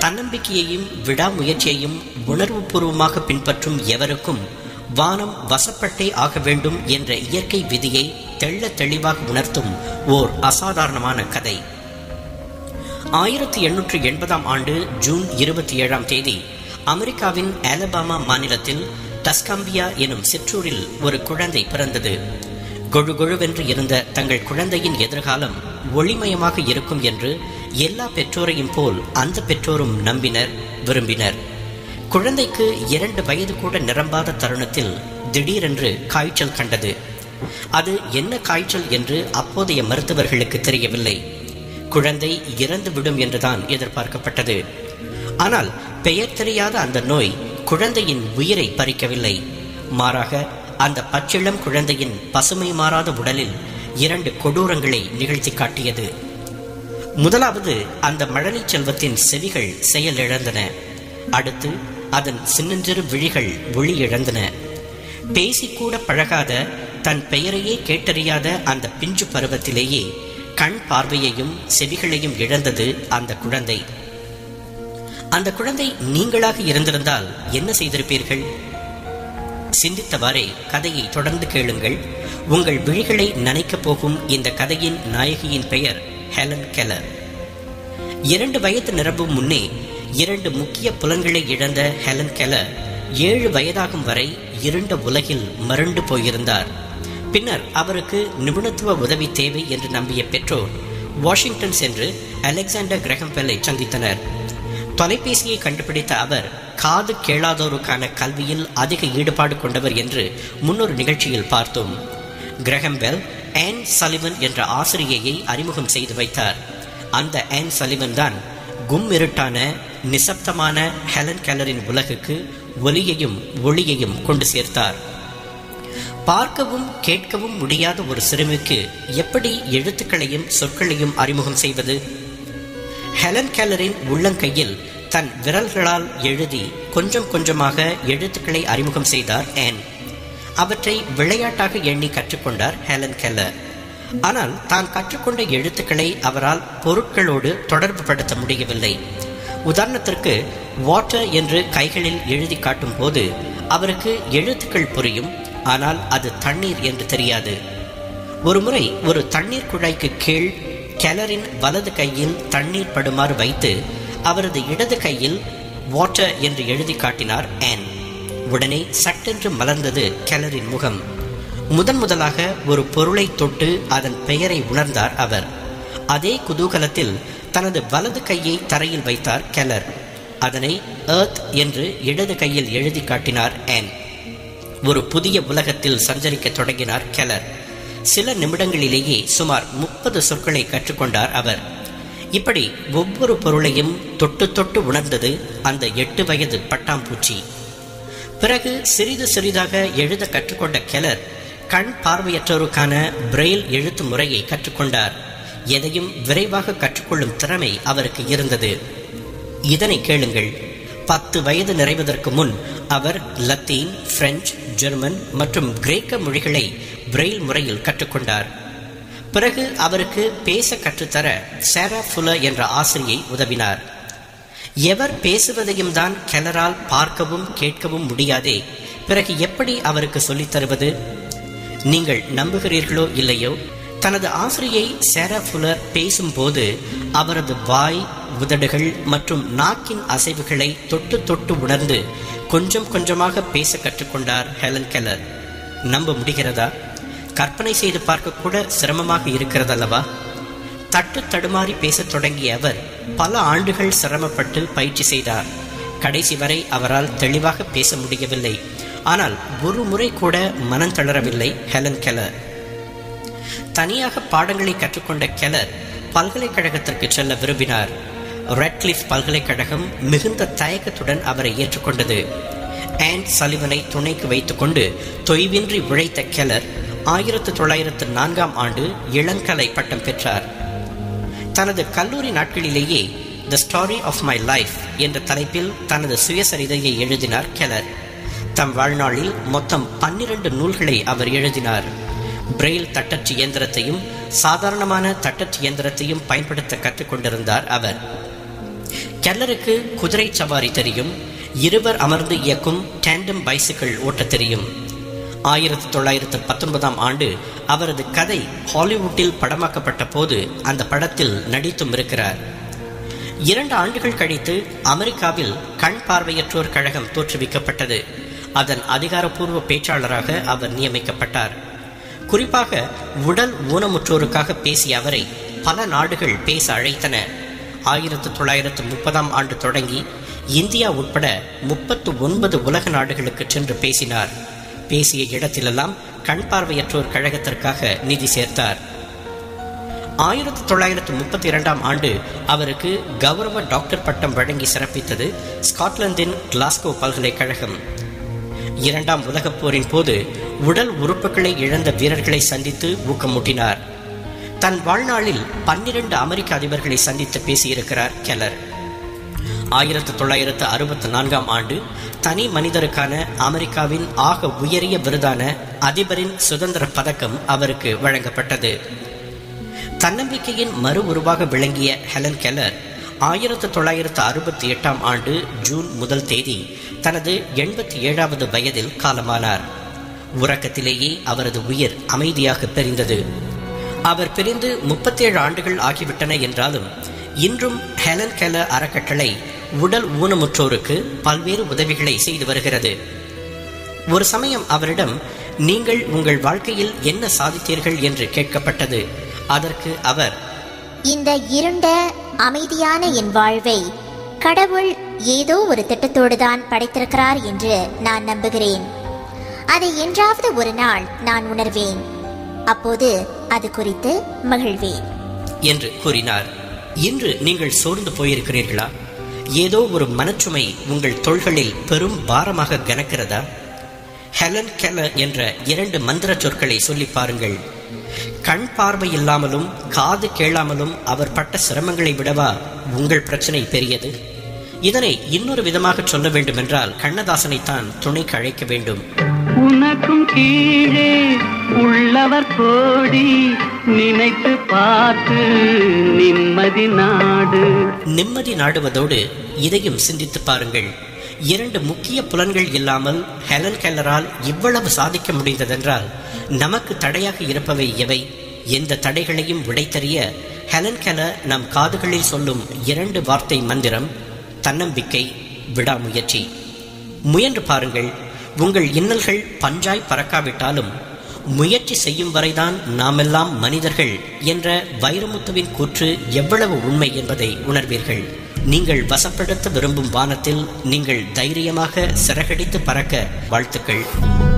தன்னம்பிக்கையையும் விடாமுயற்சியையும் உணர்வுபூர்வமாக பின்பற்றும் எவருக்கும் வானம் வசப்பட்டே ஆக வேண்டும் என்ற இயற்கை விதியை தெள்ள தெளிவாக உணர்த்தும் ஓர் அசாதாரணமான கதை. 1880 ஆண்டு ஜூன் 27 அமெரிக்காவின் அலபாமா மாநிலத்தில் டஸ்கம்பியா எனும் சிற்றூரில் ஒரு குழந்தை பிறந்தது. கொழுகொழுவென்று இருந்த தங்கள் குழந்தையின் எதிர்காலம் ஒளிமயமாக இருக்கும் என்று எல்லா பெற்றோரையும் போல் அந்த பெற்றோரும் நம்பினர், விரும்பினர். குழந்தைக்கு 2 வயது கூட நிரம்பாத தருணத்தில் திடீரென்று காய்ச்சல் கண்டது. அது என்ன காய்ச்சல் என்று அப்போதைய மருத்துவர்களுக்கு தெரியவில்லை. குழந்தை இறந்துவிடும் என்றுதான் எதிர்பார்க்கப்பட்டது. ஆனால் பெயர் தெரியாத அந்த நோய் குழந்தையின் உயிரை பறிக்கவில்லை. மாறாக அந்த பச்சிளம் குழந்தையின் பசுமை மாறாத உடலில் 2 கொடூரங்களை நிகழ்த்தி காட்டியது. முதலாவது, அந்த மழலை செல்வத்தின் செவிகள் செயலிழந்தன. அடுத்து அதன் சின்னஞ்சிறு விழிகள் ஒளி இழந்தன. பேசிக்கூட பழகாத, தன் பெயரையே கேட்டறியாத அந்த பிஞ்சு பருவத்திலேயே கண் பார்வையையும் செவிகளையும் இழந்தது அந்த குழந்தை. அந்த குழந்தை நீங்களாக இருந்திருந்தால் என்ன செய்திருப்பீர்கள்? சிந்தித்தவாறே கதையை தொடர்ந்து கேளுங்கள். உங்கள் விழிகளை நனைக்கப் போகும் இந்த கதையின் நாயகியின் பெயர் ஹெலன் கெல்லர். 2 வயது நிரம்பும் முன்னே 2 முக்கிய புலன்களை இழந்த ஹெலன் கெல்லர் 7 வயதாகும் வரை இருண்ட உலகில் மருண்டு போயிருந்தார். பின்னர் அவருக்கு நிபுணத்துவ உதவி தேவை என்று நம்பிய பெற்றோர் வாஷிங்டன் சென்று அலெக்சாண்டர் கிரஹாம் பெல்லை சந்தித்தனர். தொலைபேசியை கண்டுபிடித்த அவர் காது கேளாதோருக்கான கல்வியில் அதிக ஈடுபாடு கொண்டவர் என்று முன்னொரு நிகழ்ச்சியில் பார்த்தோம். கிரஹாம் பெல் ஆன் சலிவன் என்ற ஆசிரியையை அறிமுகம் செய்து வைத்தார். அந்த ஆன் சலிவன் தான் கும்மிருட்டான நிசப்தமான ஹெலன் கெல்லரின் உலகுக்கு ஒலியையும் ஒளியையும் கொண்டு சேர்த்தார். பார்க்கவும் கேட்கவும் முடியாத ஒரு சிறுமிக்கு எப்படி எழுத்துக்களையும் சொற்களையும் அறிமுகம் செய்வது? ஹெலன் கெல்லரின் உள்ளங்கையில் தன் விரல்களால் எழுதி கொஞ்சம் கொஞ்சமாக எழுத்துக்களை அறிமுகம் செய்தார் ஆன். அவற்றை விளையாட்டாக எண்ணி கற்றுக்கொண்டார் ஹெலன் கெல்லர். ஆனால் தான் கற்றுக்கொண்ட எழுத்துக்களை அவரால் பொருட்களோடு தொடர்பு படுத்த முடியவில்லை. உதாரணத்திற்கு வாட்டர் என்று கைகளில் எழுதி காட்டும் போது அவருக்கு எழுத்துக்கள் புரியும், ஆனால் அது தண்ணீர் என்று தெரியாது. ஒருமுறை ஒரு தண்ணீர் குழாய்க்கு கீழ் கெல்லரின் வலது கையில் தண்ணீர் படுமாறு வைத்து அவரது இடது கையில் வாட்டர் என்று எழுதி காட்டினார் ஆன். உடனே சட்டென்று மலர்ந்தது கெல்லரின் முகம். முதலாக ஒரு பொருளை தொட்டு அதன் பெயரை உணர்ந்தார் அவர். அதே குதூகலத்தில் தனது வலது கையை தரையில் வைத்தார் கெல்லர். அதனை எர்த் என்று இடது கையில் எழுதி காட்டினார் ஆன். ஒரு புதிய உலகத்தில் சஞ்சரிக்க தொடங்கினார் கெல்லர். சில நிமிடங்களிலேயே சுமார் 30 சொற்களை கற்றுக்கொண்டார் அவர். இப்படி ஒவ்வொரு பொருளையும் தொட்டு தொட்டு உணர்ந்தது அந்த 8 வயது பட்டாம்பூச்சி. பிறகு சிறிது சிறிதாக எழுத கற்றுக்கொண்ட கெல்லர் கண் பார்வையற்றோருக்கான பிரெயில் எழுத்து முறையை கற்றுக்கொண்டார். எதையும் விரைவாக கற்றுக்கொள்ளும் திறமை அவருக்கு இருந்தது. இதனை கேளுங்கள். 10 வயது நிறைவதற்கு முன் அவர் லத்தீன், பிரெஞ்சு, ஜெர்மன் மற்றும் கிரேக்க மொழிகளை பிரெயில் முறையில் கற்றுக்கொண்டார். பிறகு அவருக்கு பேச கற்றுத்தர சாரா ஃபுல்லர் என்ற ஆசிரியை உதவினார். எவர் பேசுவதையும் தான் கெல்லரால் பார்க்கவும் கேட்கவும் முடியாதே, பிறகு எப்படி அவருக்கு சொல்லித் தருவது? நீங்கள் நம்புகிறீர்களோ இல்லையோ, தனது ஆசிரியை சாரா ஃபுல்லர் பேசும்போது அவரது வாய், உதடுகள் மற்றும் நாக்கின் அசைவுகளை தொட்டு தொட்டு உணர்ந்து கொஞ்சம் கொஞ்சமாக பேச கற்றுக்கொண்டார் ஹெலன் கெல்லர். நம்ப முடிகிறதா? கற்பனை செய்து பார்க்க கூட சிரமமாக இருக்கிறதல்லவா? தட்டு தடுமாறி பேசத் தொடங்கிய அவர் பல ஆண்டுகள் சிரமப்பட்டு பயிற்சி செய்தார். கடைசி வரை அவரால் தெளிவாக பேச முடியவில்லை. ஆனால் ஒரு முறை கூட மனம் தளரவில்லை ஹெலன் கெல்லர். தனியாக பாடங்களை கற்றுக்கொண்ட கெல்லர் பல்கலைக்கழகத்திற்கு செல்ல விரும்பினார். ராட்க்ளிஃப் பல்கலைக்கழகம் மிகுந்த தயக்கத்துடன் அவரை ஏற்றுக்கொண்டது. ஆன் சலிவனை துணைக்கு வைத்துக் கொண்டு தொய்வின்றி உழைத்த கெல்லர் 1904 இளங்கலை பட்டம் பெற்றார். தனது கல்லூரி நாட்களிலேயே the story of my life என்ற தலைப்பில் தனது சுயசரிதையை எழுதினார் கெல்லர். தம் வாழ்நாளில் மொத்தம் 12 நூல்களை அவர் எழுதினார். பிரெயில் தட்டச்சு இயந்திரத்தையும் சாதாரணமான தட்டச்சு இயந்திரத்தையும் பயன்படுத்த கற்றுக்கொண்டிருந்தார் அவர். கெல்லருக்கு குதிரை சவாரி தெரியும். இருவர் அமர்ந்து இயக்கும் டேண்டம் பைசிக்கிள் ஓட்ட தெரியும். 1919 ஆண்டு அவரது கதை ஹாலிவுட்டில் படமாக்கப்பட்ட போது அந்த படத்தில் நடித்தும் இருக்கிறார். 2 ஆண்டுகள் கழித்து அமெரிக்காவில் கண் பார்வையற்றோர் கழகம் தோற்றுவிக்கப்பட்டது. அதன் அதிகாரப்பூர்வ பேச்சாளராக அவர் நியமிக்கப்பட்டார். குறிப்பாக உடல் ஊனமுற்றோருக்காக பேசிய அவரை பல நாடுகள் பேச அழைத்தன. 1930 ஆண்டு தொடங்கி இந்தியா உட்பட 39 உலக நாடுகளுக்கு சென்று பேசினார். பேசிய இடத்திலெல்லாம் கண் பார்வையற்றோர் கழகத்திற்காக நிதி சேர்த்தார். 1932 ஆண்டு அவருக்கு கௌரவ டாக்டர் பட்டம் வழங்கி சிறப்பித்தது ஸ்காட்லாந்தின் கிளாஸ்கோ பல்கலைக்கழகம். 2ஆம் உலகப் போரின் போது உடல் உறுப்புகளை இழந்த வீரர்களை சந்தித்து ஊக்கமூட்டினார். தன் வாழ்நாளில் 12 அமெரிக்க அதிபர்களை சந்தித்து பேசியிருக்கிறார் கெல்லர். 1964 ஆண்டு தனி மனிதருக்கான அமெரிக்காவின் ஆக உயரிய விருதான அதிபரின் சுதந்திர பதக்கம் அவருக்கு வழங்கப்பட்டது. தன்னம்பிக்கையின் மறு உருவாக விளங்கிய ஹெலன் கெல்லர் 1968 ஆண்டு ஜூன் 1 தனது 87வது வயதில் காலமானார். உறக்கத்திலேயே அவரது உயிர் அமைதியாக பிரிந்தது. அவர் பிரிந்து 37 ஆண்டுகள் ஆகிவிட்டன என்றாலும் இன்றும் ஹெலன் கெல்லர் அறக்கட்டளை உடல் ஊனமுற்றோருக்கு பல்வேறு உதவிகளை செய்து வருகிறது. ஒரு சமயம் அவரிடம் நீங்கள் உங்கள் வாழ்க்கையில் என்ன சாதித்தீர்கள் என்று கேட்கப்பட்டது. அதற்கு அவர், இந்த இருண்ட அமைதியான என் வாழ்வை கடவுள் ஏதோ ஒரு திட்டத்தோடு தான் படைத்திருக்கிறார் என்று நான் நம்புகிறேன். அதை என்றாவது ஒரு நாள் நான் உணர்வேன். அப்போது அது குறித்து மகிழ்வேன் என்று கூறினார். இன்று நீங்கள் சோர்ந்து போயிருக்கிறீர்களா? ஏதோ ஒரு மனச்சுமை உங்கள் தோள்களில் பெரும் பாரமாக கனக்கிறதா? ஹெலன் கெல்லர் என்ற 2 மந்திர சொற்களை சொல்லி பாருங்கள். கண் பார்வை இல்லாமலும் காது கேளாமலும் அவர் பட்ட சிரமங்களை விடவா உங்கள் பிரச்சனை பெரியது? இதனை இன்னொரு விதமாக சொல்ல வேண்டுமென்றால் கண்ணதாசனைத்தான் துணைக்கு அழைக்க வேண்டும். உனக்கும் கீழே உள்ளவர் கோடி நினைத்து பார்த்து நிம்மதி நாடு. நிம்மதி நாடுவதோடு இதையும் சிந்தித்து பாருங்கள். 2 முக்கிய புலன்கள் இல்லாமல் ஹெலன் கெல்லரால் இவ்வளவு சாதிக்க முடிந்ததென்றால் நமக்கு தடையாக இருப்பவை எவை? எந்த தடைகளையும் விடைத்தறிய ஹெலன் கெல்லர் நம் காதுகளில் சொல்லும் 2 வார்த்தை மந்திரம்: தன்னம்பிக்கை, விடாமுயற்சி. முயன்று பாருங்கள். உங்கள் இன்னல்கள் பஞ்சாய் பறக்காவிட்டாலும் முயற்சி செய்யும் வரைதான் நாமெல்லாம் மனிதர்கள் என்ற வைரமுத்துவின் கூற்று எவ்வளவு உண்மை என்பதை உணர்வீர்கள். நீங்கள் வசப்படுத்த விரும்பும் வானத்தில் நீங்கள் தைரியமாக சிறகடித்து பறக்க வாழ்த்துக்கள்.